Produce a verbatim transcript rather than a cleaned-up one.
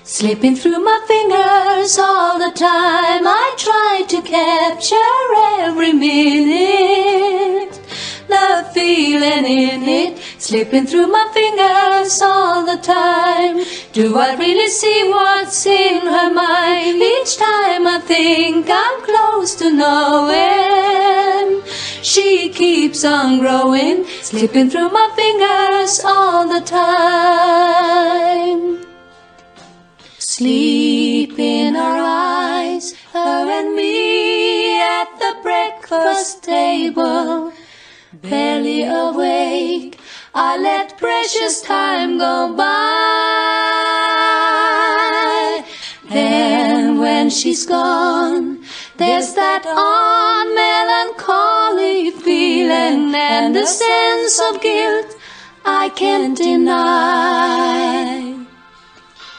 slipping through my fingers all the time. I try to capture every minute, the feeling in it, slipping through my fingers all the time. Do I really see what's in her mind? Each time I think I'm close to knowing, she keeps on growing, slipping through my fingers all the time. Sleep in our eyes, her and me at the breakfast table. Barely awake, I let precious time go by. Then when she's gone, there's that odd melancholy feeling and a sense of guilt I can't deny.